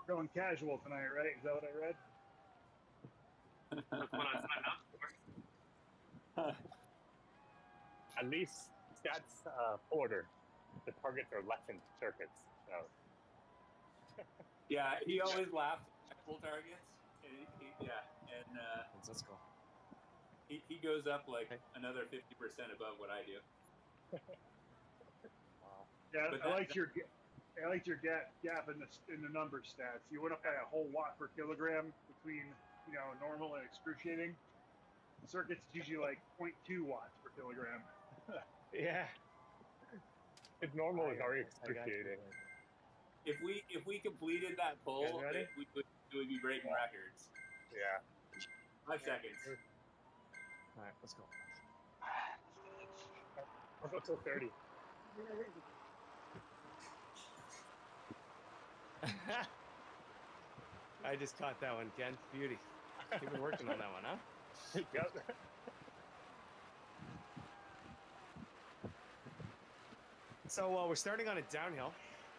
going casual tonight, right? Is that what I read? That's what I signed up for. At least stats order. The targets are lessened circuits. So Yeah, he always laughs at full targets. And Let's go. he goes up like another 50% above what I do. wow. Yeah, But I liked your gap in the number stats. You went up by a whole watt per kilogram between normal and excruciating. Circuits usually like 0.2 watts per kilogram. Yeah. If normal is already excruciating. If we completed that poll, ready? we would be breaking records. Yeah. 5 seconds. All right, let's go. I'll go till 30. I just caught that one, Ken. Beauty. You've been working on that one, huh? Yep. So we're starting on a downhill.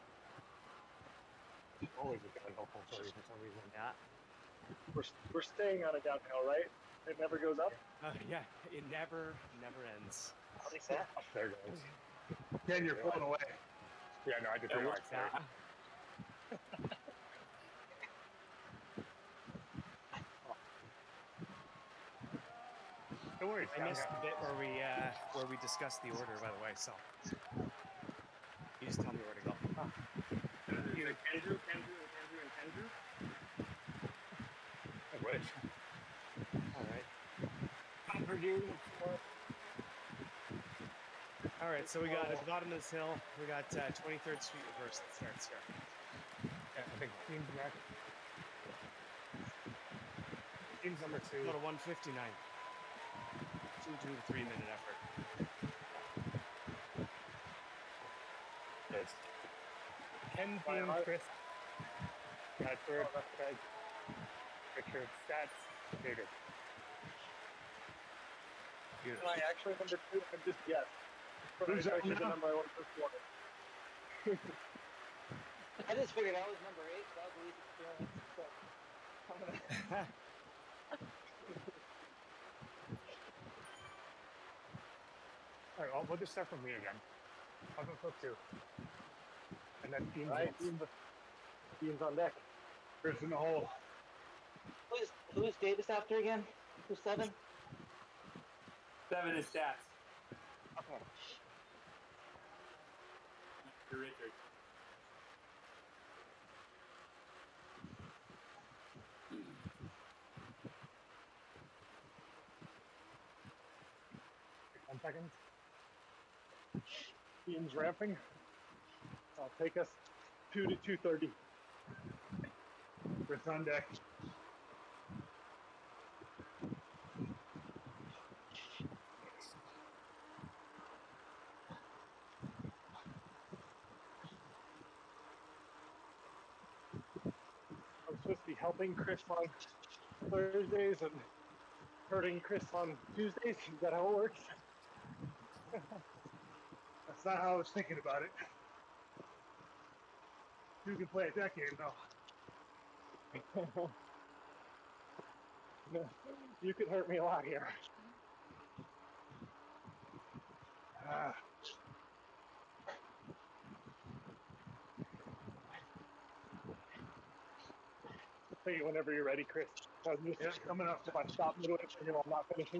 Always a downhill for some reason. Yeah. We're staying on a downhill, right? It never goes up. Yeah. It never ends. How do you say? Up there goes. Ken, you're flown away. Yeah, no, I just realized. Sorry. Yeah. Don't worry. I missed the bit where we discussed the order, by the way. So you just tell me where to go. Either Kendrew, and Kendrew. I wish. All right. Purdue. All right. So we got at the bottom of this hill, we got 23rd Street reverse that starts here. Yeah, I think team's next. Team's number 2. Go to 159. 2 to 3 minute effort. Yes. Ken, team, Chris. Third, Craig. Richard, stats, David. Am I actually number 2? I'm just guessed. Who's actually the number I want this quarter? I just figured I was number 8, so that was the least experience. So I'm gonna... All right, well, we'll just start from me again. I'll go flip 2. And then teams. Right, teams on deck. Chris in the hole. Who's Davis after again? Who's 7? 7 is stats. Okay. For Richard. One second. Teams ramping. I'll take us 2 to 2:30. Chris on deck. I'm supposed to be helping Chris on Thursdays and hurting Chris on Tuesdays. Is that how it works? That's not how I was thinking about it. You can play at that game, though. You could hurt me a lot here. Tell you whenever you're ready, Chris. I'm just coming up. If I stop midway through, I'm not finishing.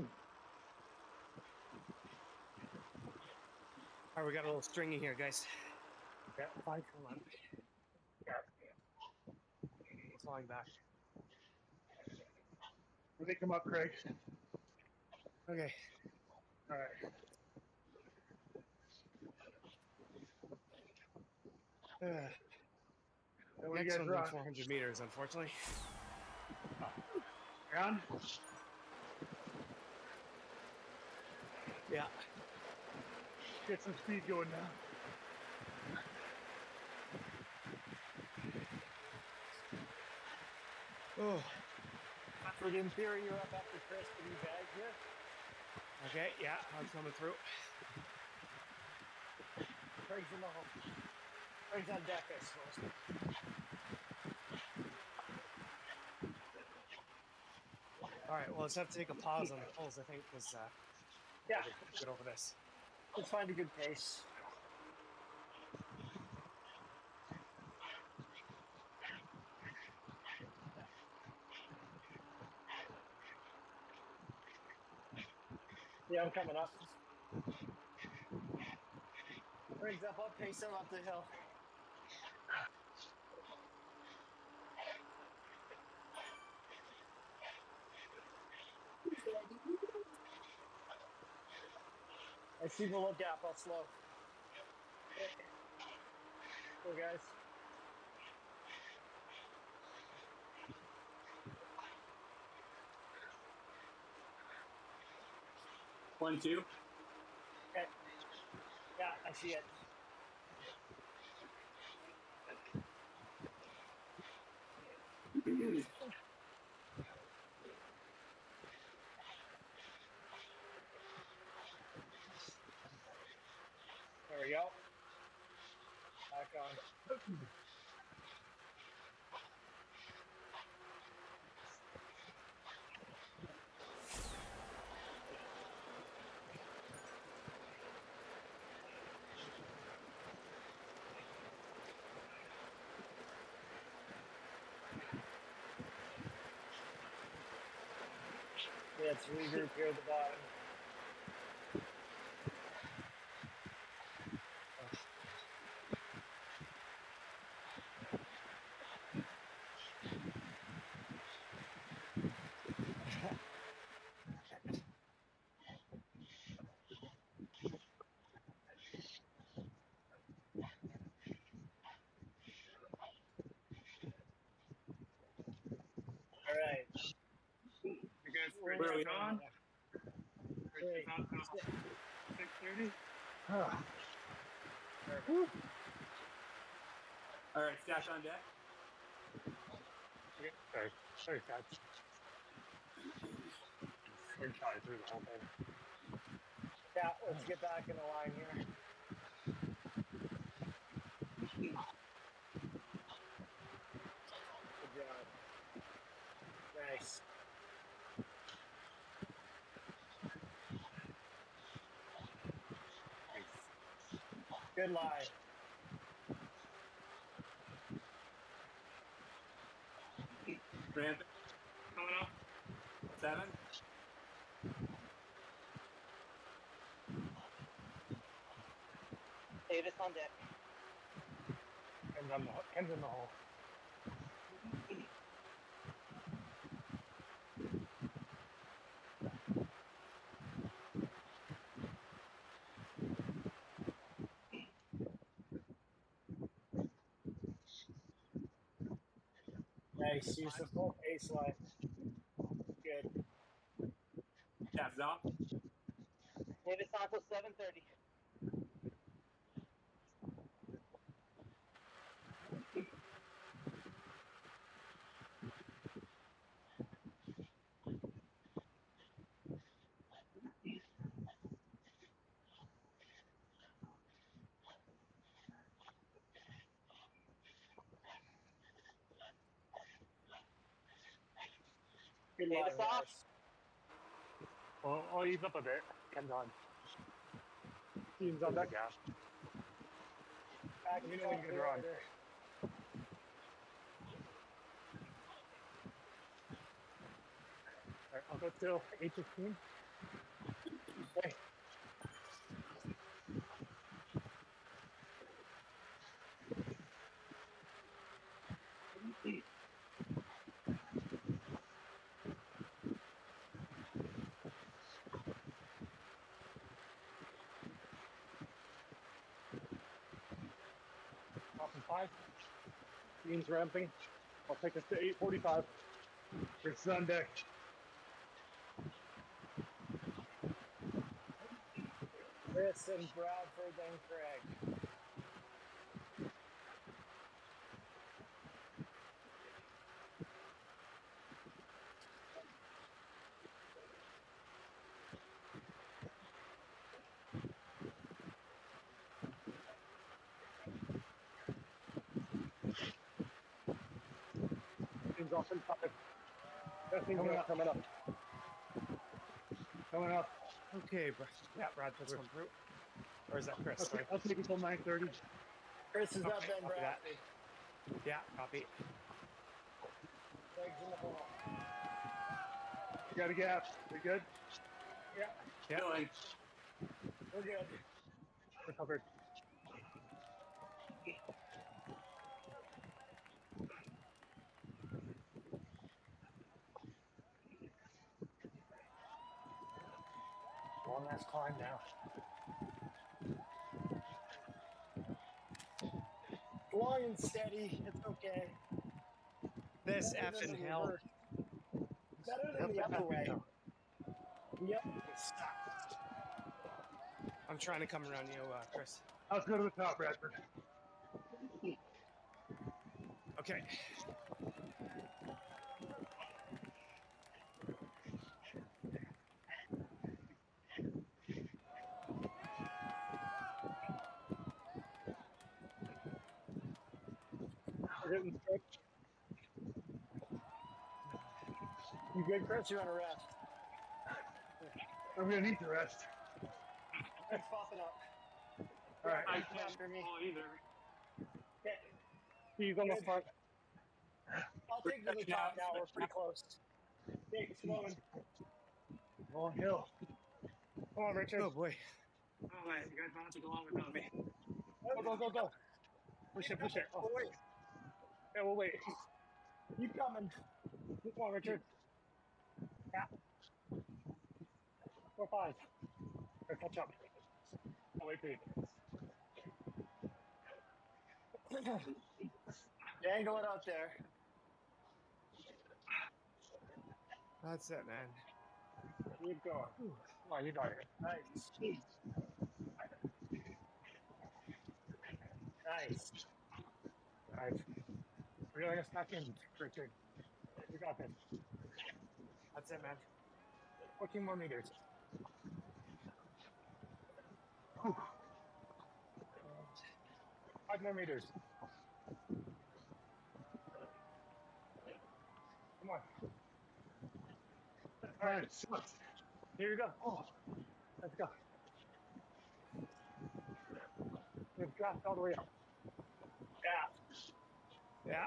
All right, we got a little stringy here, guys. Yeah, fine. Come on. Yeah. It's falling back. When they come up, Craig. Okay. All right. Next one's on 400 meters, unfortunately. On? Yeah. Get some speed going now. Oh. So in theory, you're up after Chris with these bags here? Okay, yeah, I'm coming through. Craig's in the hole. Craig's on deck, I suppose. All right, well, let's have to take a pause on the polls, I think, because Yeah, get over this. let's find a good pace. Yeah, I'm coming up. Brings up, I'll pace him up the hill. I see the little gap, I'll slow. Go, guys. One, two. Okay. Yeah, I see it. There we go. Back on. Yeah, it's regroup here at the bottom. All right. You guys Where are we on? Hey. 6:30. All right, stash on deck. Sorry. Sorry, Tats. We're trying through the whole thing. Yeah, let's get back in the line here. Good job. Nice. Good line. Ramp. Coming up. 7. Davis on deck. Ken's in the hole. Nice. Use the full pace line. Good. Taps off. Davis on till 7:30. Good Davis line, off. guys. Well, I'll ease up a bit. Ken's on. Team's on that gap. Back You know when you to get run. order. All right, I'll go till 8:15. Hey. Off in 5. Team's ramping. I'll take us to 8:45. Chris on deck. Chris and Bradford, then Craig. Team's off in 5. Testing coming up. Coming up. Okay, yeah, Bradford's come through. Or is that Chris? Sorry. I'll take it till 9:30. Chris is up then, copy that. Bradford. Yeah, copy. Legs in the ball. You got a gap. We good? Yeah. Going. We're good. We're covered. Long ass climb now. Long and steady. It's okay. This Better than effing the hell. reverse. Better than the other way. Yep. It sucks. I'm trying to come around you, Chris. Let's go to the top, Bradford. Okay. We're getting stretched. You good, Chris? You want to rest? I'm gonna need to rest. Let's pop it up. All right. I Come can't after me. fall either. Okay. He's on the Good. front. I'll take to the top now. We're pretty close. Okay, slowing. Long hill. Come on, Richard. Oh boy. Oh, man, you guys don't have to go on without me. Go. Push it. Oh, wait. Yeah, we'll wait. You coming? Come on, Richard. Yeah. 4-5. Or catch up. I'll wait for you. Dangle it out there. That's it, man. Keep going. Come on, you got it. Nice. Nice. Nice. Reeling us back in, Richard. You got this. That's it, man. 14 more meters. 5 more meters. Come on. All right, sucks. Here you go. Let's go. We've dropped all the way up. Yeah.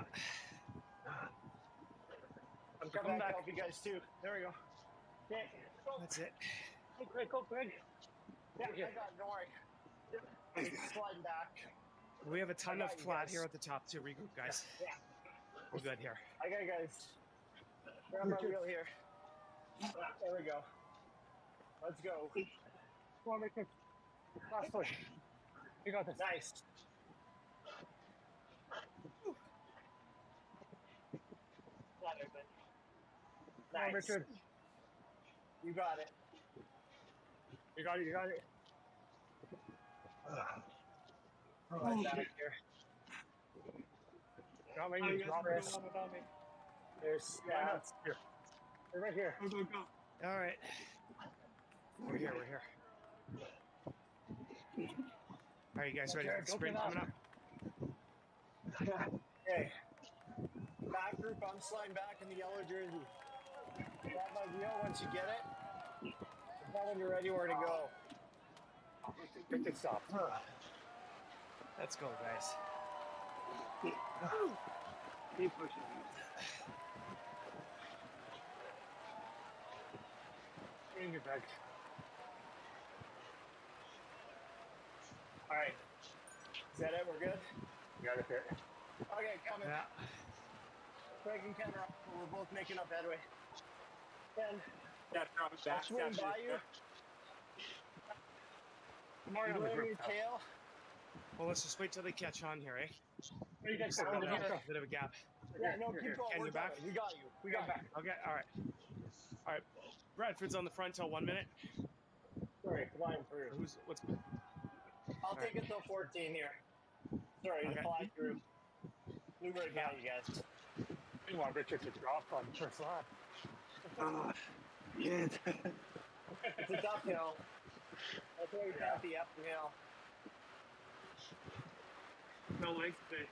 I'm Come coming back to back. help you guys too. There we go. Okay. Go. That's it. Go, Greg. Yeah, I got it. Don't worry. Sliding back. We have a ton I of got you flat guys. here at the top to regroup, guys. Yeah. We're good here. I got you guys. Grab my wheel here. There we go. Let's go. Come on, Richard. Last push. You got this. Nice. Got it, man. Come on, Nice. Richard. You got it. You got it. Right back here. Not letting you drop this. There's Yeah, here. They're right here. All right. We're here. Are you guys ready for the sprint coming up? Okay. Back group, I'm sliding back in the yellow jersey. Grab my wheel once you get it. Tell when you're ready where to go. Richard, stop. Let's go, guys. Keep pushing. In your bag. All right. Is that it? We're good? You got it there. Okay, coming. Yeah. Craig and Ken are up. We're both making up headway. Ken, Yeah, drop it back. I'll swing by you. I'm already on the Blame group your now. tail. Well, let's just wait till they catch on here, eh? Where you guys So going? a Let's go. bit of a gap. Yeah, no, Here, keep going. Ken, We're you back? coming. We got you. We got back. Okay, all right. All right. Bradford's on the front till 1 minute. Sorry, flying through. What's I'll take it till 14 here. Sorry, Okay. to fly through. Flew right by you guys. You want Richard to drop on the first lap. It's a tough hill. That's why we got the uphill. No legs today.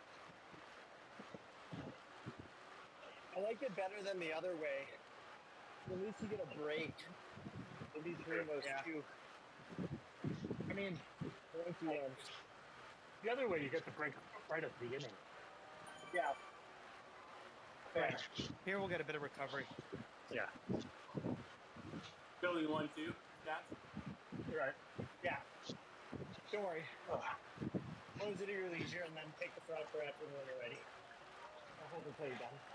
I like it better than the other way. At least you get a break between those Yeah. two. I mean, lengthy ones. The other way, you get the break right at the beginning. Yeah. Yeah. Here we'll get a bit of recovery. Yeah. Billy 1-2. Stats. Right. Yeah. Don't worry. Close it at your leisure and then take the front for after when you're ready. I'll hold until you're done.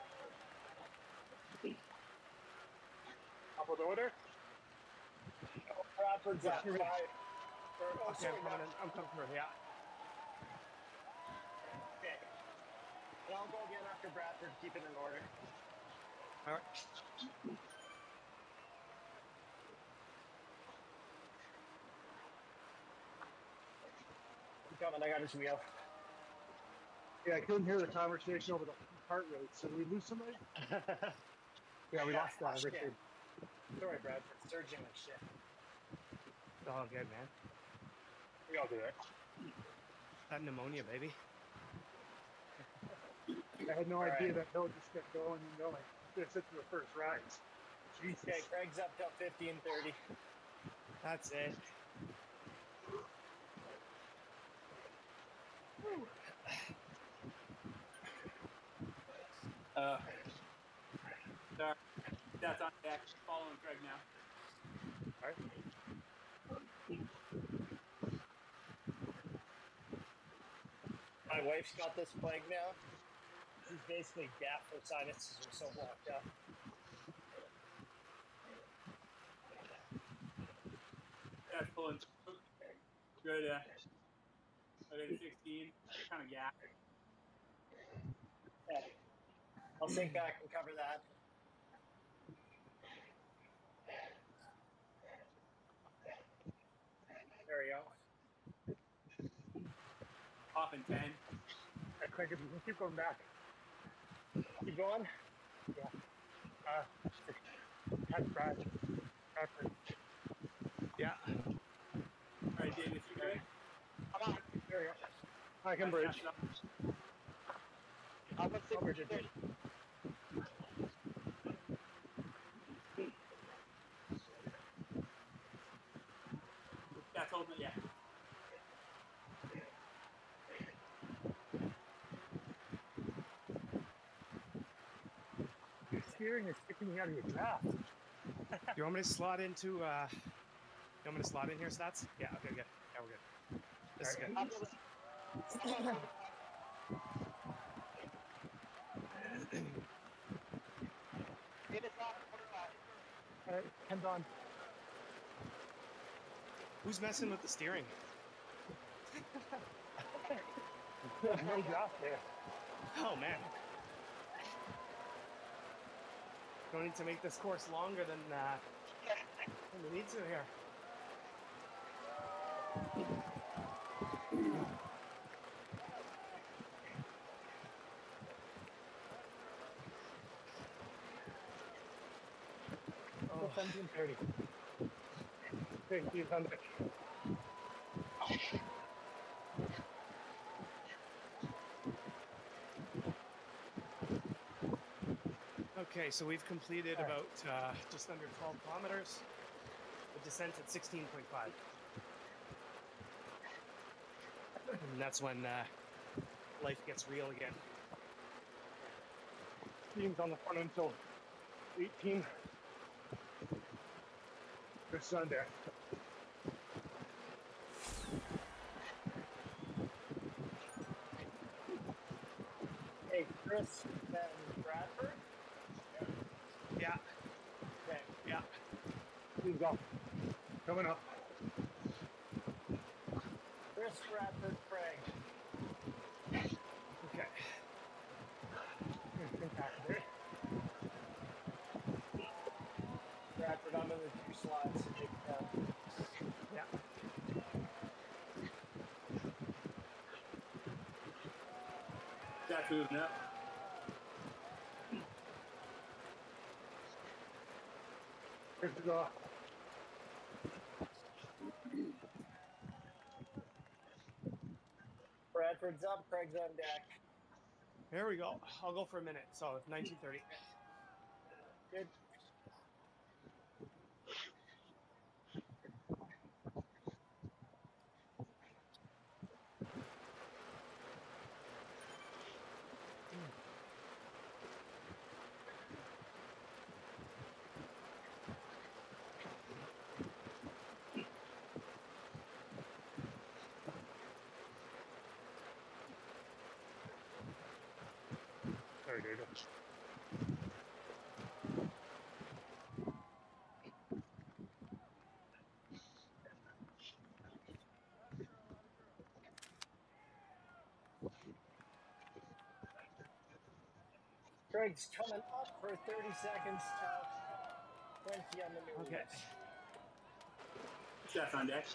Top of the order. Bradford's at 5. Okay, Sorry, I'm coming through. Yeah. Okay. And I'll go again after Bradford, keep it in order. All right. I'm coming, I got his wheel. Yeah, I couldn't hear the conversation over the heart rate. So did we lose somebody? Yeah, we lost Yeah, Richard. Sorry, Bradford. Surging like shit. It's all good, man. We all do it. That pneumonia, baby. I had no All idea right. that hill just kept going and going. It's into the first rise. Jesus. Okay, Craig's up till 50 and 30. That's it. Sorry. Stats on deck. Following Craig now. All right. My wife's got this plague now. She's basically deaf. Her sinuses are so blocked up. Stats pulling through. Good. Okay, 16. Kind of gap. Yeah. I'll sink back and cover that. There we go. Off in 10. I think if you can keep going back. Keep going. That's Brad. Bradford. Yeah. All right, Davis, you good? Come on. There we go. I can bridge. I'll put I'll bridge it. Stats holding it, yeah. Your steering is sticking me out of your draft. You want me to slot into? You want me to slot in here, Stats? Yeah. Okay. Good. Yeah, we're good. This is good. All right, hands on. Who's messing with the steering? No draft there. Oh man. Don't need to make this course longer than we need to here. Oh. 17:30. Okay, he's on deck. Okay, so we've completed about just under 12 kilometers. The descent's at 16.5. And that's when life gets real again. Team's on the front until 18. Good Sunday. Hey, Chris and Bradford. Yeah, Okay. yeah. Please go. Coming up. Chris, Bradford, Craig. Okay. Bradford, I'm in the 2 slots. So take it down. Yeah. Stats moving up. Good to go. Bradford's up. Craig's on deck. Here we go. I'll go for a minute. So 19:30. Good. Sorry, dude. Craig's coming up for 30 seconds. 20 on the new Okay. Chef's on deck.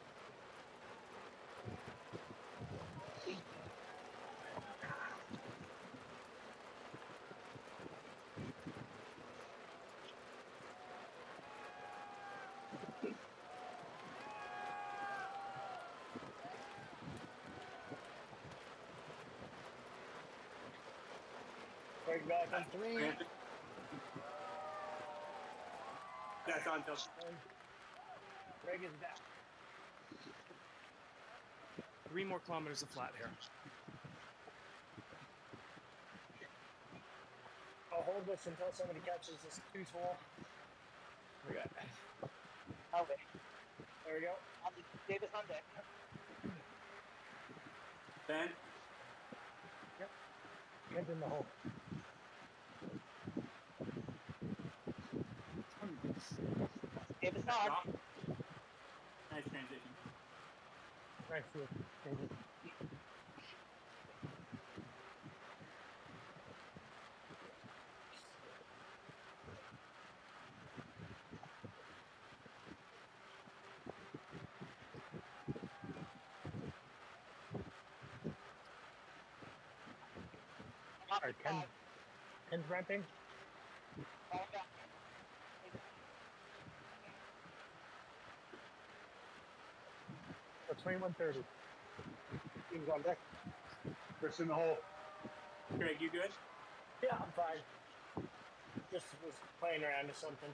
Craig back on 3. That's on till Craig is back. 3 more kilometers of flat here. I'll hold this until somebody catches this tooth hole. Okay. Okay. There we go. Davis on deck. Ben. Head in the hole. Davis on. Stop. Nice transition. Nice, dude. Thank you. All right, Ken's ramping. Fall back. So 21:30. Team's on deck. Chris in the hole. Craig, you good? Yeah, I'm fine. Just was playing around with something.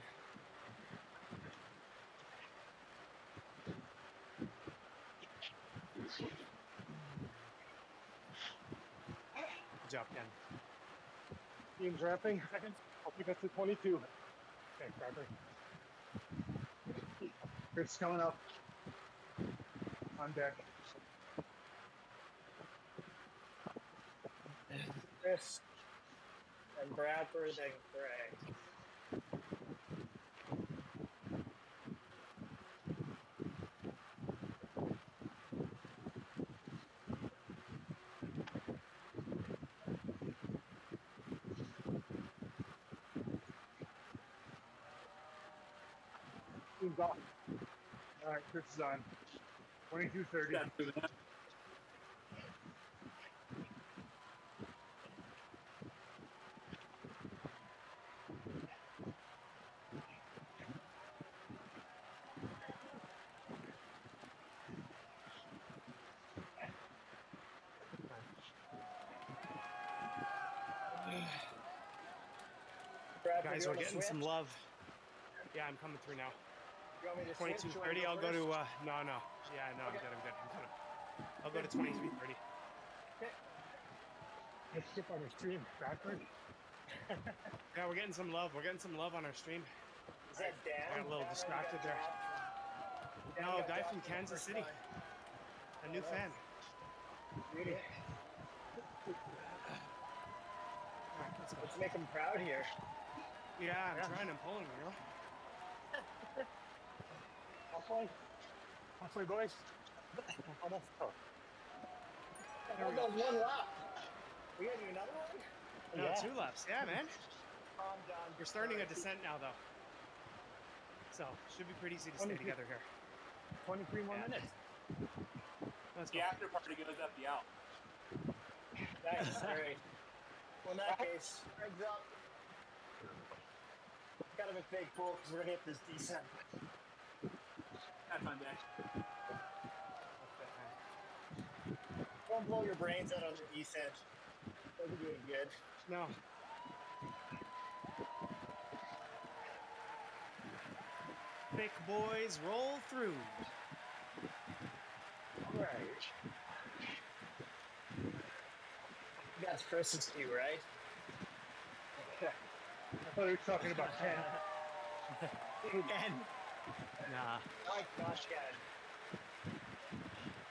Good job, Ken. Team's ramping. Seconds. I'll keep us to 22. Thanks, Bradley. Chris coming up. On deck. Chris and Bradford and Craig. Team's off. All right, Chris is on. 22:30. That's moving up. Bradford, Guys, you we're wanna getting switch? some love. Yeah, I'm coming through now. You want me to switch? 22:30. I'll go to. No. Yeah, no, I'm Okay. good. I'll go to 23:30. Let's skip on the stream, Bradford. Yeah, we're getting some love. We're getting some love on our stream. Is that Dan? I got a little Dan distracted got there. dropped. Dan No, got guy dropped from for the Kansas first City. time. A new fan. Beauty. Alright, let's go. Let's make him proud here. Yeah, I'm trying. I'm pulling, you know. Halfway, boys. Almost. Oh, Oh, that was one lap. We gotta do another one? No, yeah. 2 laps. Yeah, man. Calm down. We're starting a Alright. descent now, though. So, should be pretty easy to stay 23. together here. 23 more Yeah. minutes. Let's The go. after party goes up the out. Nice. All right. Well, in that case, Craig's up. Kind of a fake pool because we're gonna hit this descent. That's on deck. Don't blow your brains out on the descent. Those are doing good. No. Thick boys roll through. All right. That's Chris's cue, right? I thought he was talking about Ken. Again. Nah. My gosh, Ken.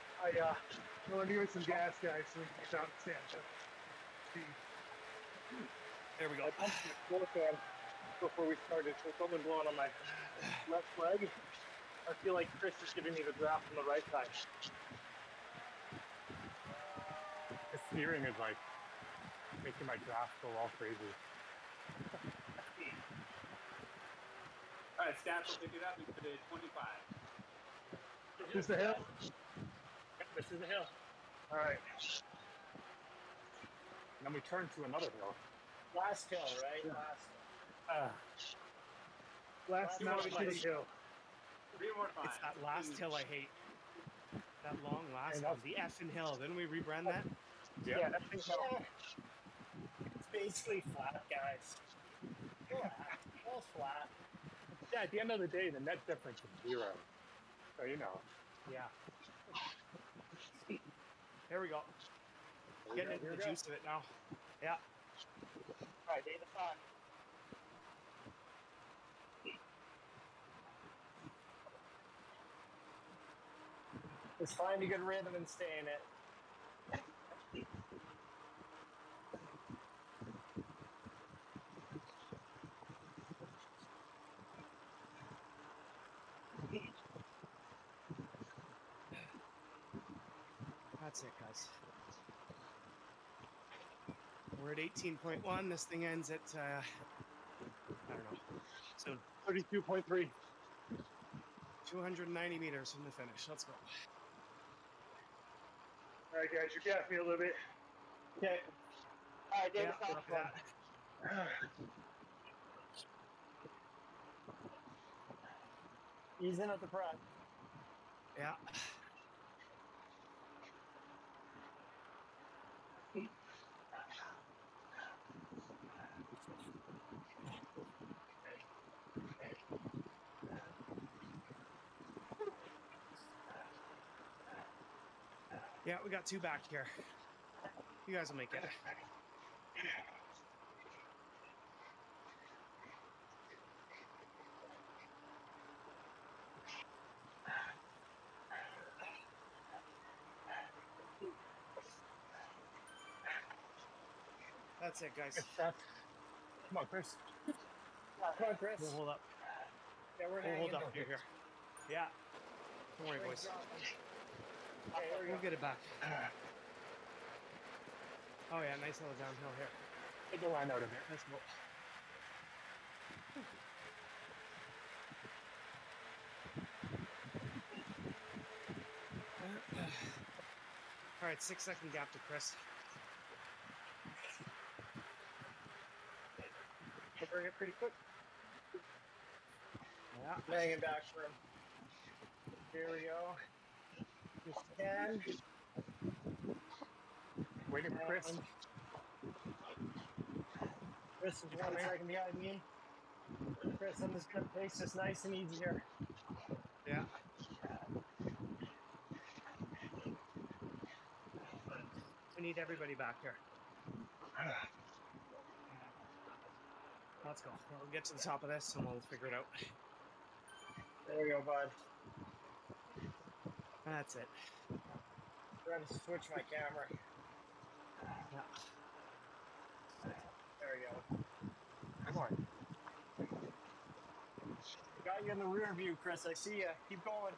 I want to give it some gas, guys, so we can get out and stand up. There we go. I pumped the floor fan before we started, so it's only blowing on my left leg. I feel like Chris is giving me the draft on the right side. The steering is like making my draft go all crazy. All right, Stats will pick it up. We put it at 25. Is this the hill? Yep, this is the hill. All right. And then we turn to another hill. Last hill, right? Yeah. Last. Last Two more mountain places. hill. 3 more times. It's that last hill I hate. That long last And one. that's- The effing hill. Didn't we rebrand that? Yeah. That's big hill. It's basically flat, guys. Flat. All flat. Yeah, at the end of the day, the net difference is 0. So, you know. Yeah. There we go. Getting into the juice of it now. Yeah. All right, Davis on. Just find a good rhythm and stay in it. That's it, guys. We're at 18.1. This thing ends at, I don't know, soon. 32.3. 290 meters from the finish. Let's go. All right, guys, you gassed me a little bit. Okay. All right, Davis Yeah, on. copy that. Ease in at the front. Yeah. Yeah, we got 2 back here. You guys will make it. That's it, guys. Good stuff. Come on, Chris. Come on, Chris. We'll hold up. Yeah, we're We'll hanging. hold up here. Yeah. Don't worry, boys. Okay, here we go. We'll get it back. Oh yeah, nice little downhill here. Take the line out of it. Let's go. All right, 6-second gap to Chris. Bring it pretty quick. Yeah. Hanging back for him. Here we go. Just can. Waiting for Chris. Chris is 1 second behind me. Chris, I'm just gonna pace this nice and easy here. Yeah. We need everybody back here. Let's go. We'll get to the top of this and we'll figure it out. There we go, bud. That's it. Trying to switch my camera. Yeah. There we go. Come on. Got you in the rear view, Chris. I see you. Keep going.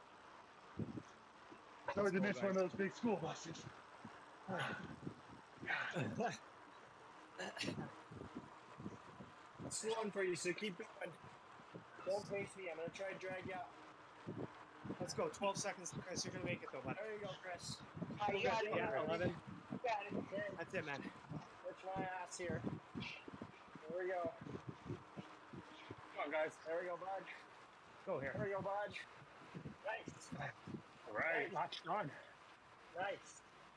Sorry to miss one of those big school buses. It's slowing for you, so keep going. Don't pace me. I'm gonna try to drag you out. Let's go. 12 seconds, Chris. You're going to make it, though, bud. There you go, Chris. All right, you got it. Yeah, 11. You got it. Okay, That's it, man. switch my ass here. There we go. Come on, guys. There we go, bud. Go here. There we go, bud. Nice. All right. Latched on. Nice.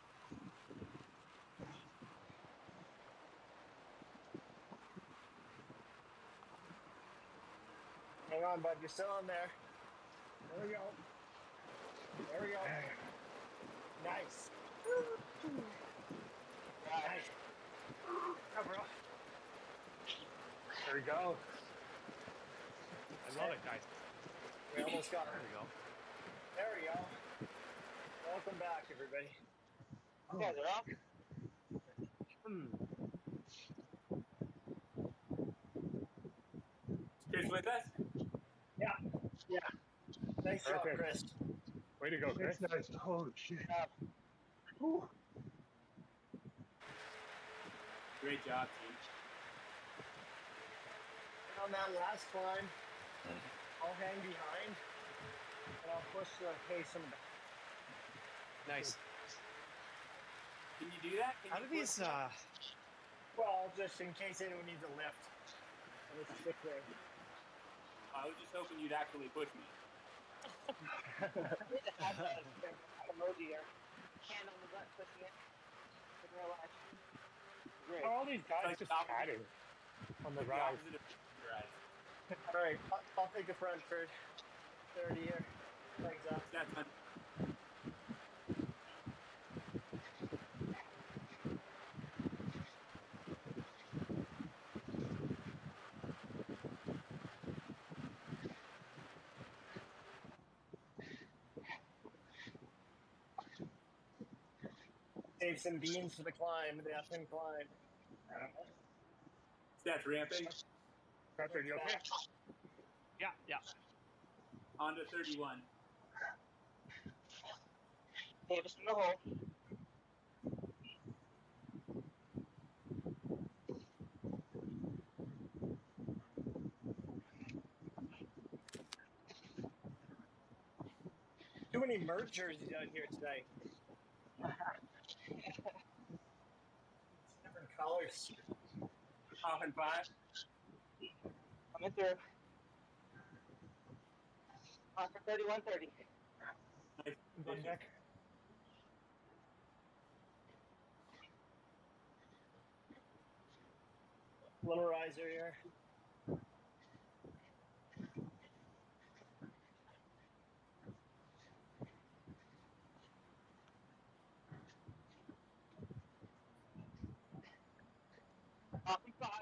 Hang on, bud. You're still in there. There we go. There we go. Nice. Nice. Cover up. There we go. I love it, guys. We almost got There it. we go. There we go. Welcome back, everybody. You guys are off. with us? Nice job, Perfect. Chris. Way to go, Chris. Thanks, guys. Holy shit. Whew. Great job, team. And on that last climb, I'll hang behind, and I'll push the pace in the back. Nice. Can you do that? Can How you do these? Well, just in case anyone needs a lift. And it's thick there. I was just hoping you'd actually push me. Need to have that emoji or hand on the butt pushing it in real life. Great. All these guys Like just top- chatting on the The rise. opposite of rise. All right, I'll take the front for 30 here. Legs up. That's fun. Save some beans for the climb, the effing climb. Stats ramping. Pepper, you okay? Yeah, yeah. Honda 31. Davis in the hole. Too many merch jerseys out here today. Different colors. Off in 5. Coming through. On for 31:30. Nice. One neck. Little riser here. Off in 5.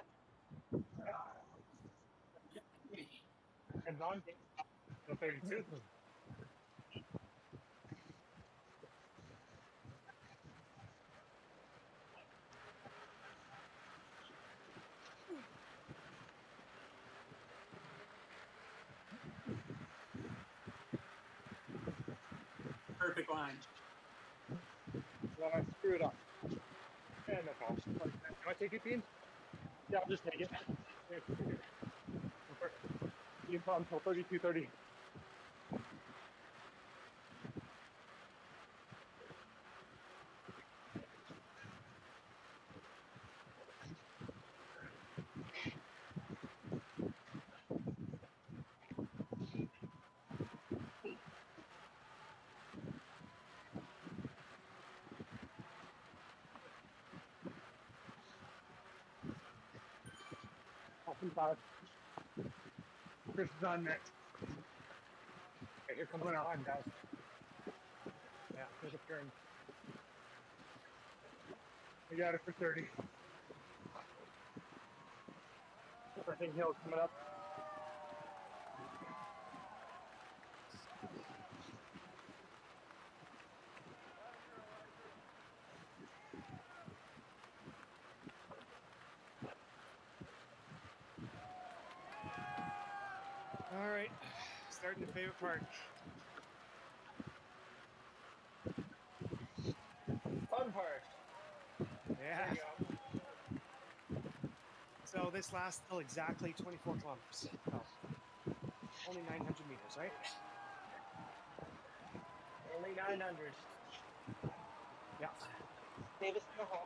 And on the 32. Perfect line. Well, I screwed up. Yeah, no problem. Can I take it, Dean? Yeah, I'll just take it. Yeah, take it. You problem until 32:30. Off in 5. Chris is on next. Okay, here comes the time, guys. Yeah. There's a turn. I got it for 30. Everything Hill's coming up. All right. Starting the favorite part. Fun part. Yeah. There you go. So this lasts till exactly 24 kilometers. Oh. Only 900 meters, right? Only 900. Yeah. Davis in the hole.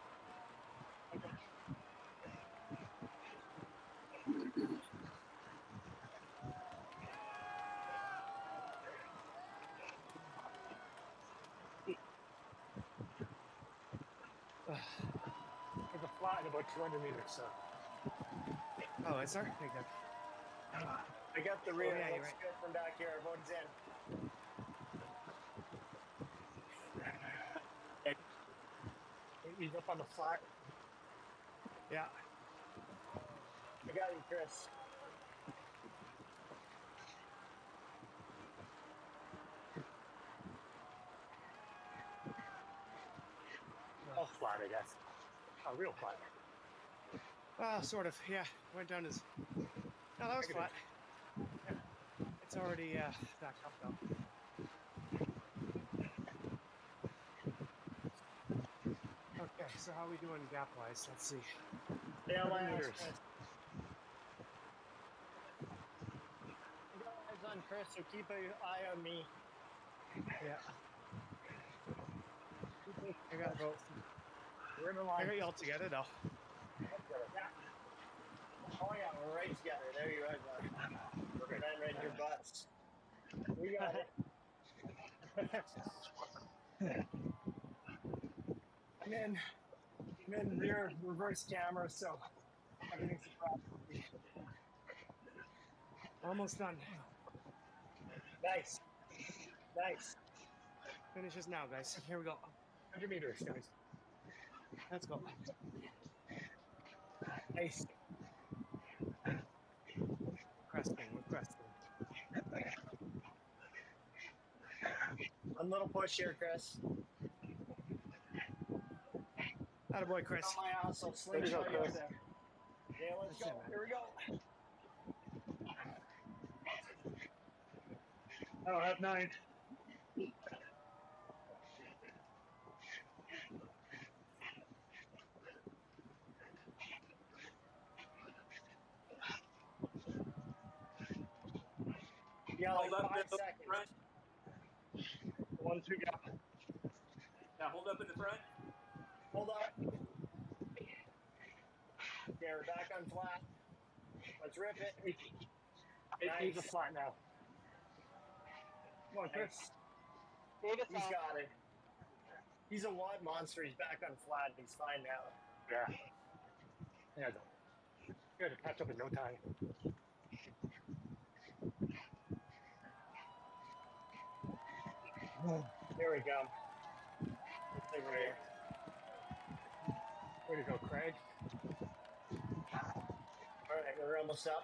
There's a flat in about 200 meters, so. Oh, it's already good. I got the rear. yeah, you're Looks right. good from back here. Everyone's in. He's up on the flat. Yeah. I got you, Chris. Oh, flat, I guess. A real flat. Well, sort of. Yeah. Went down as No, that was Negative. flat. It's already backed up though. Okay, so how are we doing gap wise? Let's see. Stay on my 100 ass, meters. Chris. I got eyes on Chris, so keep an eye on me. Yeah. I got both. We're in the I line. got you all together though. Oh yeah, we're right together. There you guys are. And I read your butts. We got it. I'm in rear reverse camera, so everything's surprising. Almost done. Nice. Nice. Finishes now, guys. Here we go. 100 meters, guys. Let's go. Nice. Cresting. We're cresting. One little push here, Chris. Attaboy, Chris. On my ass, I'll There you go, slingshot you up Chris. there. Yeah, let's That's go. it, man. Here we go. I don't have 9. Yeah, like Hold up 5 in the seconds. front. 1-2 gap. Now hold up in the front. Hold up. Okay, we're back on flat. Let's rip it. It needs a Nice. flat now. Come on, Chris. Davis He's off. got it. He's a watt monster. He's back on flat. He's fine now. Yeah. Yeah, good to catch up in no time. Here we go. Let's take it here. Way to go, Craig. All right, we're almost up.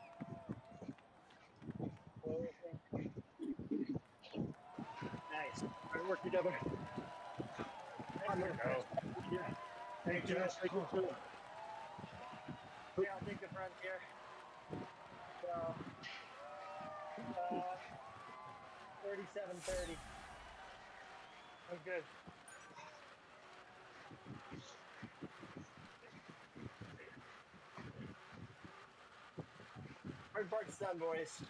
Nice. We work together. Nice. There we go. Thank you. Thank you too. Yeah, I'll take the front here. So, 37:30. I'm good. Hard part's done, boys.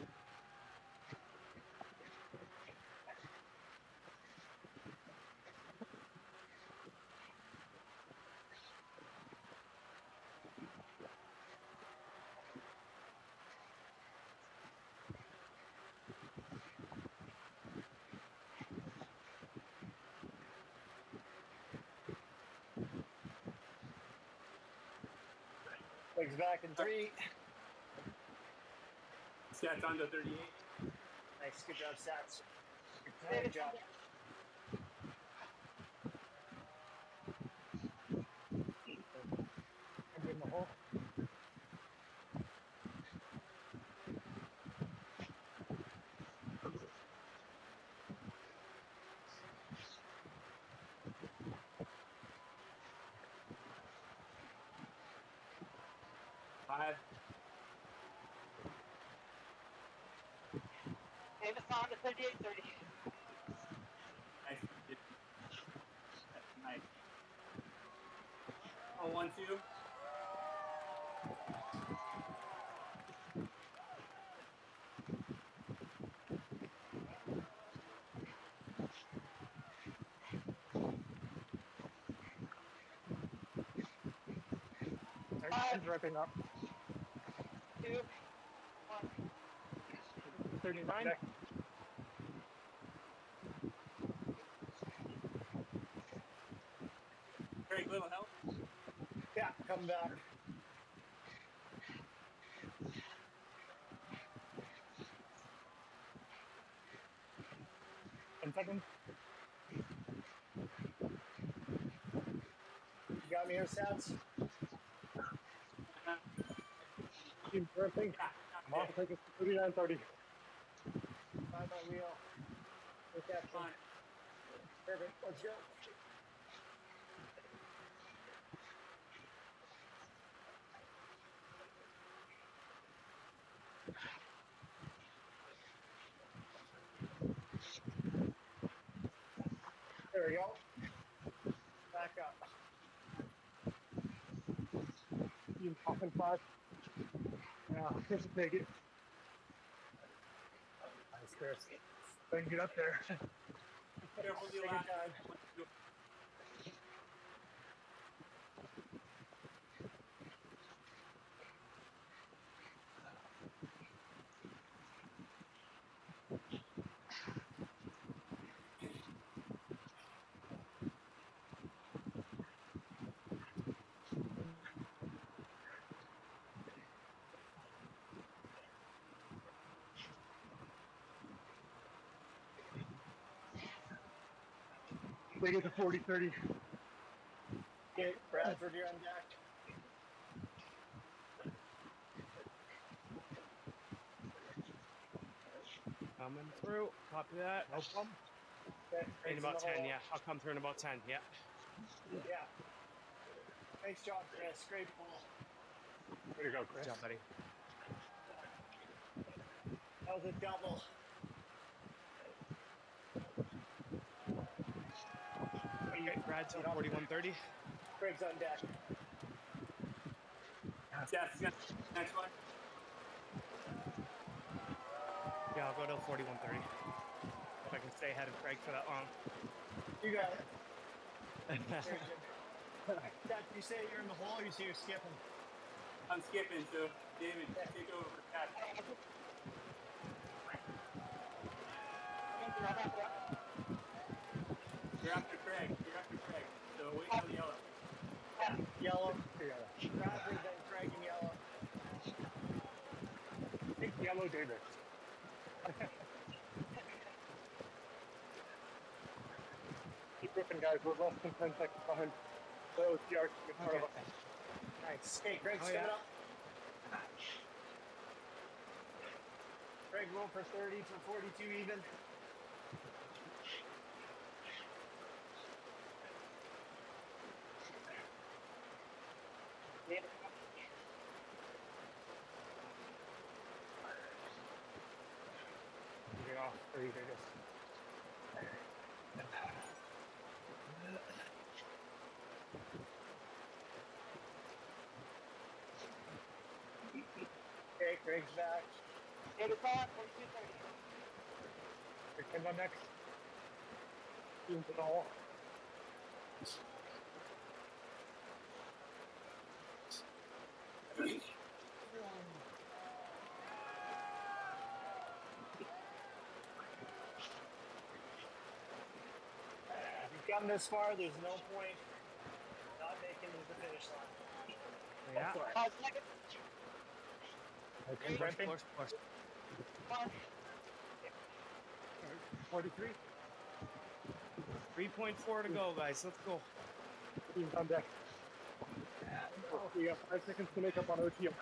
Legs back in 3. Stats on to 38. Nice, good job, Sats. Davis Good job. I'm in the hole. Five. Davis on to 38:30. Nice. That's nice. Oh, 1-2. He's wrapping up. 2, 1. 39. Next. Craig, little help. Yeah, come back. And second. You got me here, Sats? Team birthing. I'm off to take us to 39:30. Find my wheel. Reception. Come on. Perfect. Let's go. There we go. Back up. You popping 5. Yeah, Chris will take it. Nice, Chris. Then get up there. Careful, the Take your last time. They get to 40-30. Okay, Bradford, you're on deck. Coming through. Copy that. No problem. Okay, In Craig's about the 10, hole. yeah. I'll come through in about 10, yeah. Yeah. Nice job, Chris. Great pull. Way to go, Good Chris. job, buddy. That was a double. Okay, Brad till 41:30. Craig's on deck. Seth, next one. Yeah, I'll go till 41:30. If I can stay ahead of Craig for that long. You got it. Dad, you say you're in the hole or you say you're skipping? I'm skipping, so David, take over for Pat. You're after Craig. You're after Craig. So wait till the yellow. Yellow. Bradford, then Craig and yellow. Take yellow, David. Keep ripping, guys. We're less than 10 seconds behind the OTR in front of us. Nice. Hey, Craig's Oh, coming yeah. up. Craig roll for 30 for 42 even. Get off. There you go. Okay, Craig's back. 85, 42, 30. Here comes on next. Into the hole. If you've come this far, there's no point not making it to the finish line. Yeah. 5 seconds. Okay, Push, ramping. push, push. 1. 43. 3.4 to go, guys. Let's go. Team's on deck. We got 5 seconds to make up on OTR.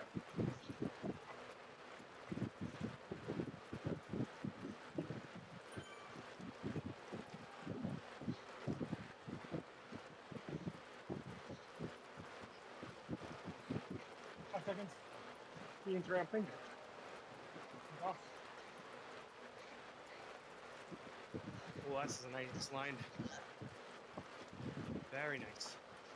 Seconds. Team's ramping. Off. Oh, this is a nice line. Very nice.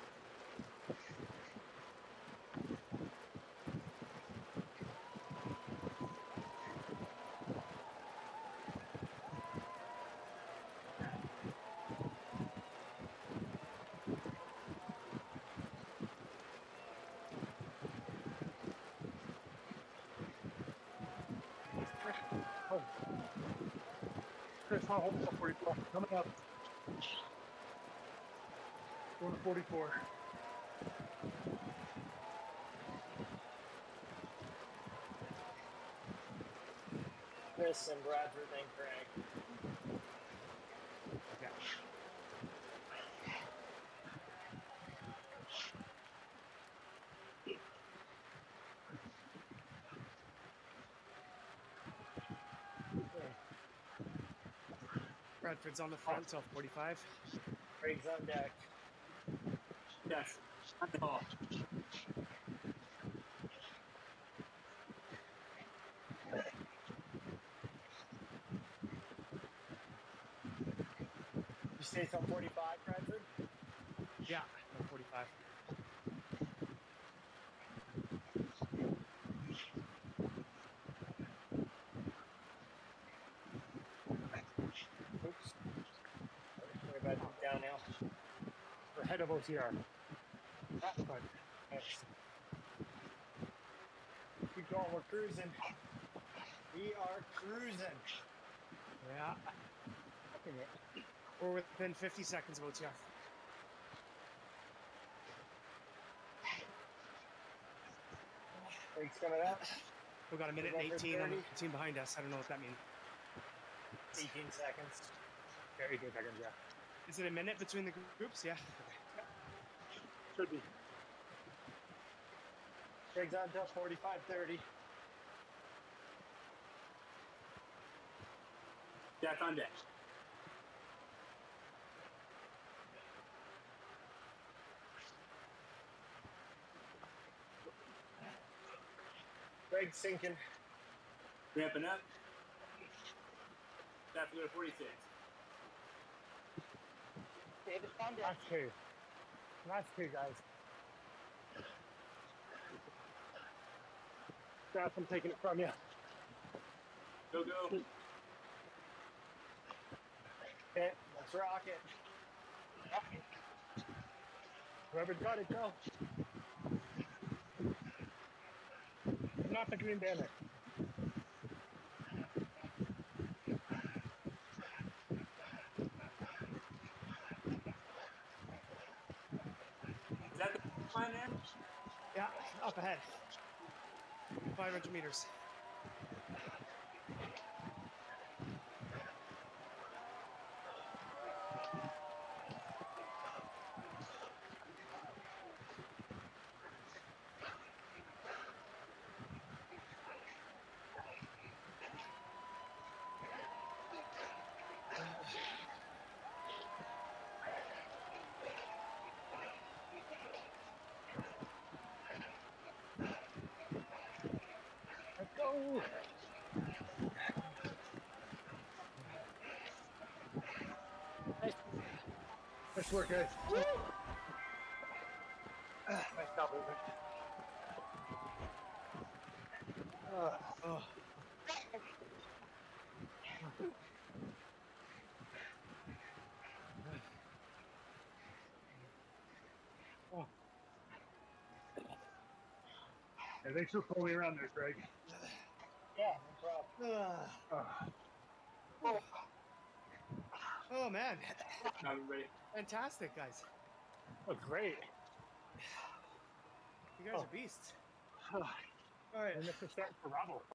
Oh. Chris, I'll hold up 44. Coming up. Going to 44. Chris and Bradford, then Craig. Okay. Bradford's on the front till 45. Craig's on deck. Yes. On the hole. Stay on 45, Bradford. Yeah, 45. Oops. Sorry about the downhill. We're ahead of OTR. That's fun. Thanks. Keep going. We're cruising. We are cruising. Yeah. Fucking it. We're within 50 seconds of OTR. Thanks coming out. We got a minute and Over 18 on the 30. team behind us. I don't know what that means. 18 seconds. Yeah, 18 seconds, yeah. Is it a minute between the groups? Yeah. Okay. Should be. Craig's on top 45-30. Jack on deck. Craig's sinking. Ramping up. Have to go to 46. David found it. Last two. Last two, guys. Steph, I'm taking it from you. Go, go. Okay, let's rock it. Whoever's got it, go. Not the green banner. Is that the line there? Yeah, up ahead. 500 meters. Let's go. Nice work, guys. Nice job, Ruben. Oh. Hey, thanks for pulling me around there, Craig. Yeah, no problem. Oh man, Everybody. fantastic, guys. Oh, great. You guys are beasts. Oh, All right. and if we start for Bravo.